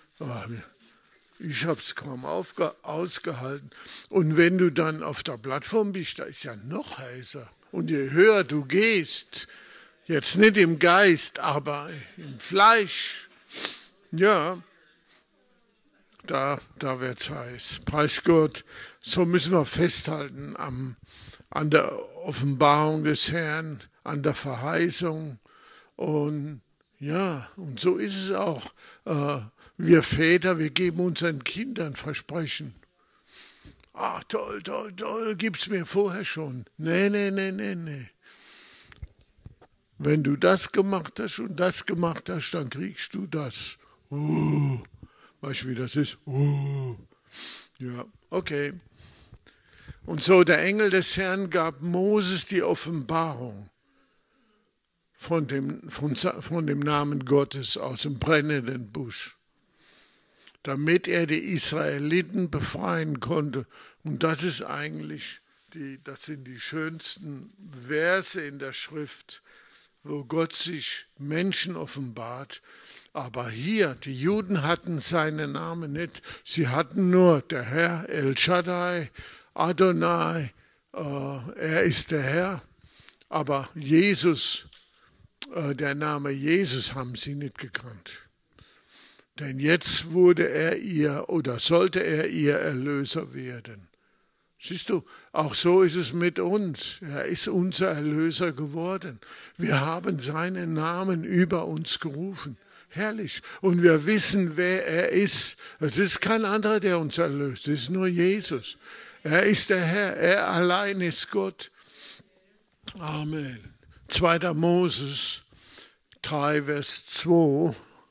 Ich habe es kaum aufge- ausgehalten. Und wenn du dann auf der Plattform bist, da ist ja noch heißer. Und je höher du gehst, jetzt nicht im Geist, aber im Fleisch, ja, da, da wird es heiß. Preis Gott, so müssen wir festhalten am, an der Offenbarung des Herrn, an der Verheißung. Und ja, und so ist es auch. Äh, wir Väter, wir geben unseren Kindern Versprechen. Ach, toll, toll, toll, gib's mir vorher schon. Nee, nee, nee, nee, nee. Wenn du das gemacht hast und das gemacht hast, dann kriegst du das. Uh, weißt du, wie das ist? Uh. Ja, okay. Und so der Engel des Herrn gab Moses die Offenbarung von dem, von, von dem Namen Gottes aus dem brennenden Busch, damit er die Israeliten befreien konnte. Und das ist eigentlich, die, das sind die schönsten Verse in der Schrift, wo Gott sich Menschen offenbart. Aber hier, die Juden hatten seinen Namen nicht. Sie hatten nur der Herr, El Shaddai, Adonai, äh, er ist der Herr. Aber Jesus, äh, der Name Jesus haben sie nicht gekannt. Denn jetzt wurde er ihr oder sollte er ihr Erlöser werden. Siehst du, auch so ist es mit uns. Er ist unser Erlöser geworden. Wir haben seinen Namen über uns gerufen. Herrlich. Und wir wissen, wer er ist. Es ist kein anderer, der uns erlöst. Es ist nur Jesus. Er ist der Herr. Er allein ist Gott. Amen. zweiter Moses drei, Vers zwei.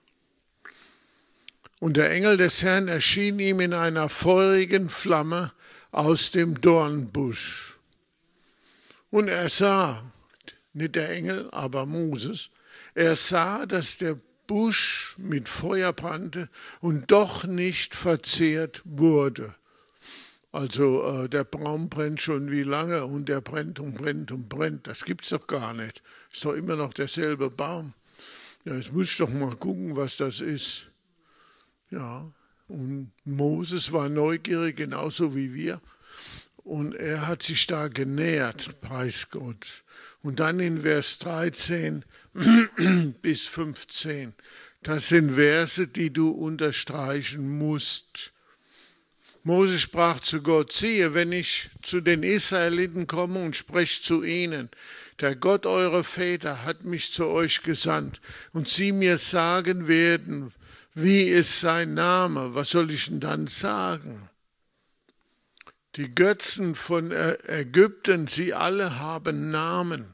Und der Engel des Herrn erschien ihm in einer feurigen Flamme aus dem Dornbusch. Und er sah, nicht der Engel, aber Moses, er sah, dass der Busch mit Feuer brannte und doch nicht verzehrt wurde. Also äh, der Baum brennt schon wie lange und der brennt und brennt und brennt. Das gibt's doch gar nicht. Ist doch immer noch derselbe Baum. Ja, jetzt muss ich doch mal gucken, was das ist. Ja, und Moses war neugierig, genauso wie wir. Und er hat sich da genähert, preis Gott. Und dann in Vers dreizehn bis fünfzehn. Das sind Verse, die du unterstreichen musst. Moses sprach zu Gott, siehe, wenn ich zu den Israeliten komme und spreche zu ihnen, der Gott eurer Väter hat mich zu euch gesandt, und sie mir sagen werden, wie ist sein Name? Was soll ich denn dann sagen? Die Götzen von Ägypten, sie alle haben Namen.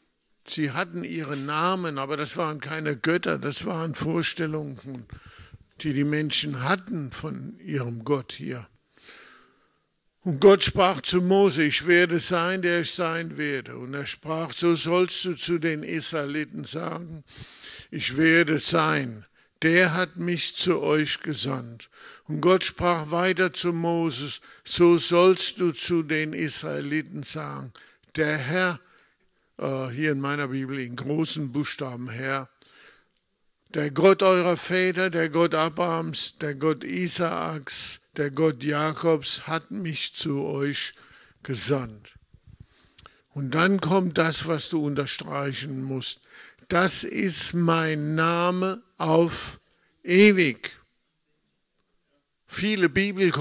Sie hatten ihre Namen, aber das waren keine Götter, das waren Vorstellungen die die Menschen hatten von ihrem Gott hier. Und Gott sprach zu Mose, ich werde sein, der ich sein werde. Und er sprach, so sollst du zu den Israeliten sagen, ich werde sein, der hat mich zu euch gesandt. Und Gott sprach weiter zu Moses, so sollst du zu den Israeliten sagen, der Herr, äh, hier in meiner Bibel in großen Buchstaben Herr, der Gott eurer Väter, der Gott Abrahams, der Gott Isaaks, der Gott Jakobs hat mich zu euch gesandt. Und dann kommt das, was du unterstreichen musst. Das ist mein Name auf ewig. Viele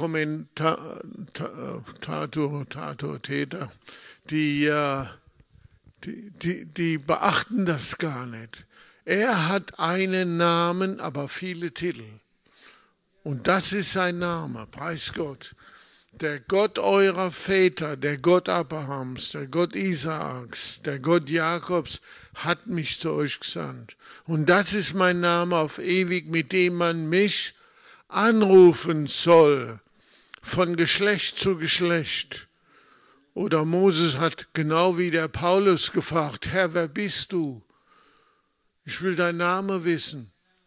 Bibelkommentator, Täter, die, die, die, die beachten das gar nicht. Er hat einen Namen, aber viele Titel. Und das ist sein Name, preis Gott. Der Gott eurer Väter, der Gott Abrahams, der Gott Isaaks, der Gott Jakobs hat mich zu euch gesandt. Und das ist mein Name auf ewig, mit dem man mich anrufen soll, von Geschlecht zu Geschlecht. Oder Moses hat genau wie der Paulus gefragt, Herr, wer bist du? Ich will deinen Namen wissen.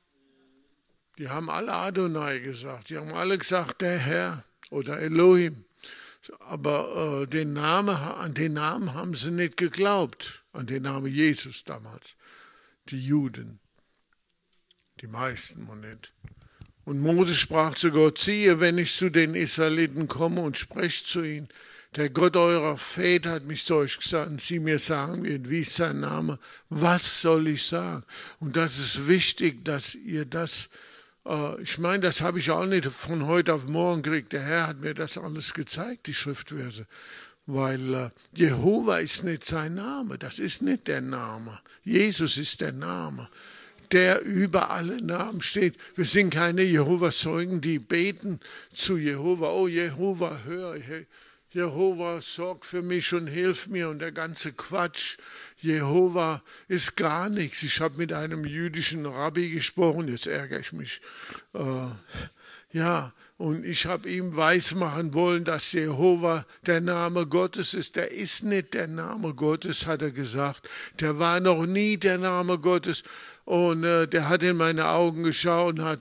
Die haben alle Adonai gesagt, die haben alle gesagt, der Herr oder Elohim. Aber äh, den Namen, an den Namen haben sie nicht geglaubt, an den Namen Jesus damals, die Juden, die meisten und nicht. Und Mose sprach zu Gott, siehe, wenn ich zu den Israeliten komme und spreche zu ihnen, der Gott eurer Väter hat mich zu euch gesandt, sie mir sagen wird, wie ist sein Name, was soll ich sagen? Und das ist wichtig, dass ihr das, äh, ich meine, das habe ich auch nicht von heute auf morgen gekriegt, der Herr hat mir das alles gezeigt, die Schriftverse, weil äh, Jehova ist nicht sein Name, das ist nicht der Name, Jesus ist der Name, der über alle Namen steht. Wir sind keine Jehova-Zeugen, die beten zu Jehova, oh Jehova, hör, Jehova, sorg für mich und hilf mir und der ganze Quatsch. Jehova ist gar nichts. Ich habe mit einem jüdischen Rabbi gesprochen, jetzt ärgere ich mich. Äh, ja, und ich habe ihm weismachen wollen, dass Jehova der Name Gottes ist. Der ist nicht der Name Gottes, hat er gesagt. Der war noch nie der Name Gottes. Und äh, der hat in meine Augen geschaut und hat,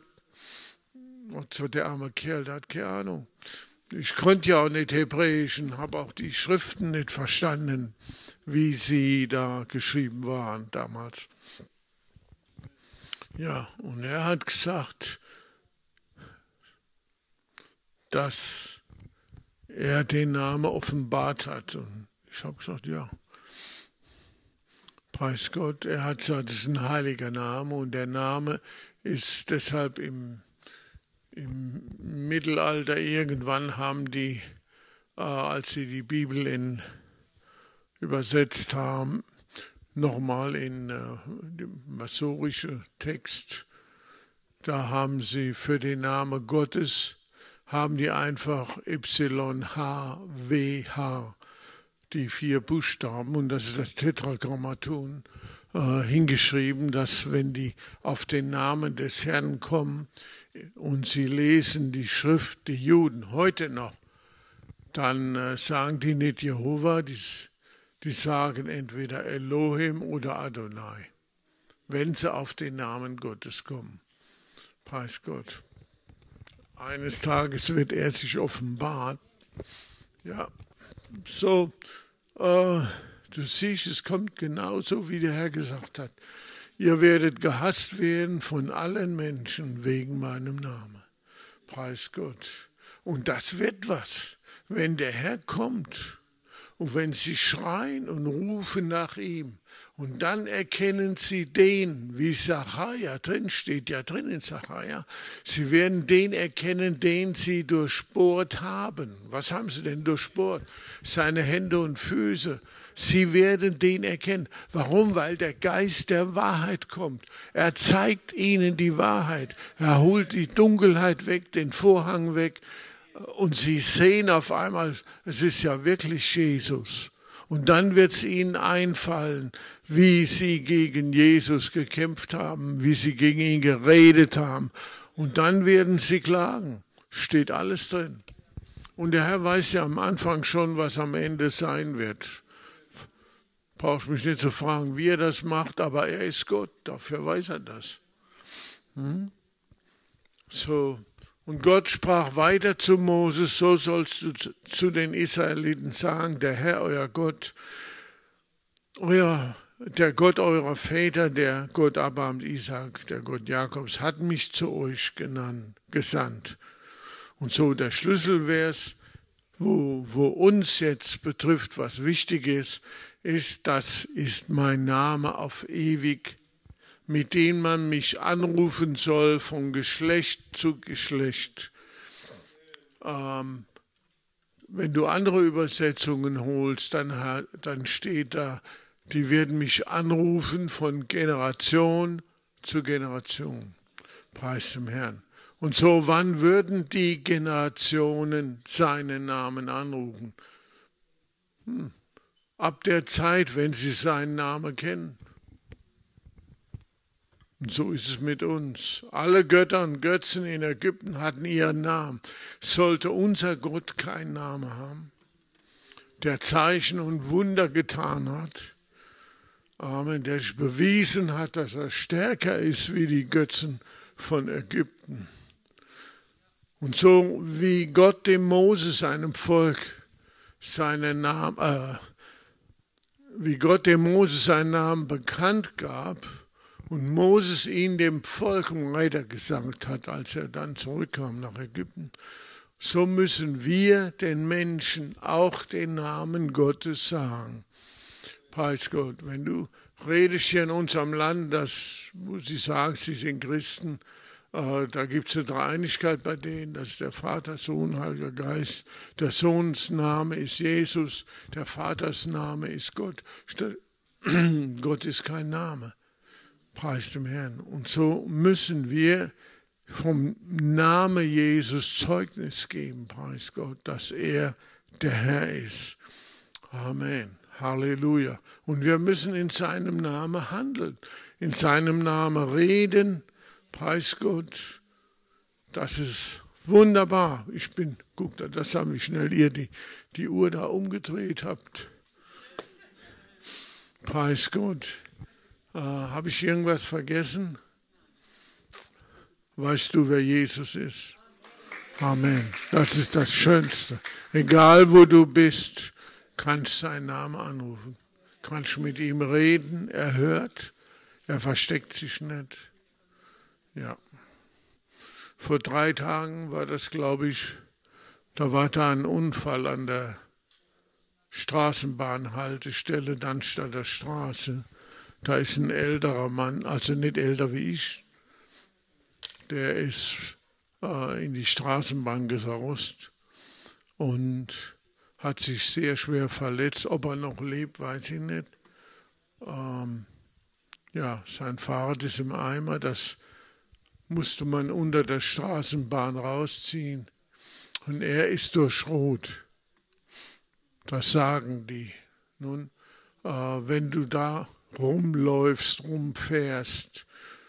oh, der arme Kerl, der hat keine Ahnung. Ich konnte ja auch nicht Hebräisch und habe auch die Schriften nicht verstanden, wie sie da geschrieben waren damals. Ja, und er hat gesagt, dass er den Namen offenbart hat. Und ich habe gesagt, ja, preis Gott. Er hat gesagt, das ist ein heiliger Name und der Name ist deshalb im Im Mittelalter irgendwann haben die, äh, als sie die Bibel in, übersetzt haben, nochmal in äh, den masorischen Text, da haben sie für den Namen Gottes, haben die einfach Y H W H, die vier Buchstaben, und das ist das Tetragrammaton, äh, hingeschrieben, dass wenn die auf den Namen des Herrn kommen, und sie lesen die Schrift, die Juden, heute noch, dann äh, sagen die nicht Jehova, die, die sagen entweder Elohim oder Adonai, wenn sie auf den Namen Gottes kommen. Preis Gott. Eines Tages wird er sich offenbaren. Ja, so, äh, du siehst, es kommt genauso, wie der Herr gesagt hat. Ihr werdet gehasst werden von allen Menschen wegen meinem Namen. Preis Gott. Und das wird was, wenn der Herr kommt und wenn sie schreien und rufen nach ihm. Und dann erkennen sie den, wie Sacharja drin steht, ja drin in Sacharja. Sie werden den erkennen, den sie durchbohrt haben. Was haben sie denn durchbohrt? Seine Hände und Füße. Sie werden den erkennen. Warum? Weil der Geist der Wahrheit kommt. Er zeigt ihnen die Wahrheit. Er holt die Dunkelheit weg, den Vorhang weg. Und sie sehen auf einmal, es ist ja wirklich Jesus. Und dann wird es ihnen einfallen, wie sie gegen Jesus gekämpft haben, wie sie gegen ihn geredet haben. Und dann werden sie klagen. Steht alles drin. Und der Herr weiß ja am Anfang schon, was am Ende sein wird. Brauchst mich nicht zu fragen, wie er das macht, aber er ist Gott, dafür weiß er das. Hm? So, und Gott sprach weiter zu Moses, so sollst du zu den Israeliten sagen, der Herr, euer Gott, euer, der Gott eurer Väter, der Gott Abraham, Isaak, der Gott Jakobs, hat mich zu euch genannt, gesandt. Und so der Schlüsselvers, wo, wo uns jetzt betrifft, was wichtig ist, ist, das ist mein Name auf ewig, mit dem man mich anrufen soll von Geschlecht zu Geschlecht. Ähm, wenn du andere Übersetzungen holst, dann, dann steht da, die werden mich anrufen von Generation zu Generation. Preis dem Herrn. Und so, wann würden die Generationen seinen Namen anrufen? Hm. Ab der Zeit, wenn sie seinen Namen kennen. Und so ist es mit uns. Alle Götter und Götzen in Ägypten hatten ihren Namen. Sollte unser Gott keinen Namen haben, der Zeichen und Wunder getan hat, Amen, der sich bewiesen hat, dass er stärker ist wie die Götzen von Ägypten. Und so wie Gott dem Mose, seinem Volk, seinen Namen, äh, wie Gott dem Mose seinen Namen bekannt gab und Moses ihn dem Volk weitergesagt hat, als er dann zurückkam nach Ägypten, so müssen wir den Menschen auch den Namen Gottes sagen. Preis Gott, wenn du redest hier in unserem Land, das muss ich sagen, sie sind Christen, äh, da gibt es eine Dreieinigkeit bei denen, das ist der Vater, Sohn, Heiliger Geist. Der Sohns Name ist Jesus, der Vaters Name ist Gott. Gott ist kein Name, preis dem Herrn. Und so müssen wir vom Namen Jesus Zeugnis geben, preis Gott, dass er der Herr ist. Amen. Halleluja. Und wir müssen in seinem Namen handeln, in seinem Namen reden. Preis Gott. Das ist wunderbar. Ich bin, guckt, das haben wie schnell ihr die, die Uhr da umgedreht habt. Preis Gott. Äh, habe ich irgendwas vergessen? Weißt du, wer Jesus ist? Amen. Das ist das Schönste. Egal wo du bist, kannst seinen Namen anrufen, kannst mit ihm reden, er hört, er versteckt sich nicht. Ja. Vor drei Tagen war das, glaube ich, da war da ein Unfall an der Straßenbahnhaltestelle, Dannstatter Straße. Da ist ein älterer Mann, also nicht älter wie ich, der ist äh, in die Straßenbahn gesaust und hat sich sehr schwer verletzt. Ob er noch lebt, weiß ich nicht. Ähm, ja, sein Fahrrad ist im Eimer. Das musste man unter der Straßenbahn rausziehen. Und er ist durchschaut. Das sagen die. Nun, äh, wenn du da rumläufst, rumfährst,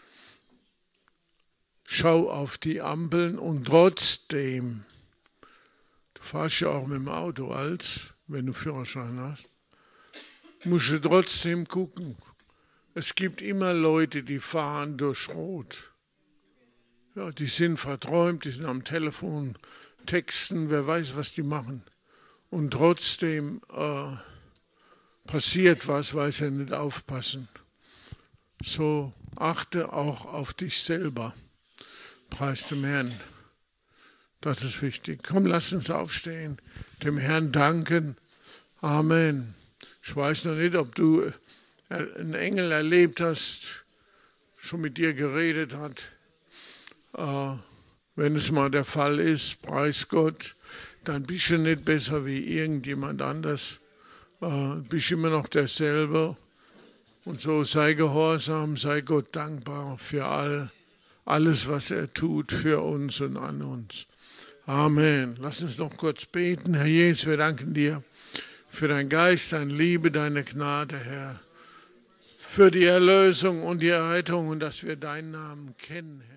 schau auf die Ampeln und trotzdem, du fahrst ja auch mit dem Auto als, wenn du Führerschein hast, musst du trotzdem gucken. Es gibt immer Leute, die fahren durch Rot. Ja, die sind verträumt, die sind am Telefon, texten, wer weiß, was die machen. Und trotzdem äh, passiert was, weil sie nicht aufpassen. So achte auch auf dich selber. Preis dem Herrn. Das ist wichtig. Komm, lass uns aufstehen, dem Herrn danken. Amen. Ich weiß noch nicht, ob du einen Engel erlebt hast, schon mit dir geredet hat. Äh, wenn es mal der Fall ist, preis Gott, dann bist du nicht besser wie irgendjemand anders. Äh, bist immer noch derselbe. Und so sei gehorsam, sei Gott dankbar für all, alles, was er tut für uns und an uns. Amen. Lass uns noch kurz beten. Herr Jesus, wir danken dir für deinen Geist, deine Liebe, deine Gnade, Herr. Für die Erlösung und die Errettung und dass wir deinen Namen kennen, Herr.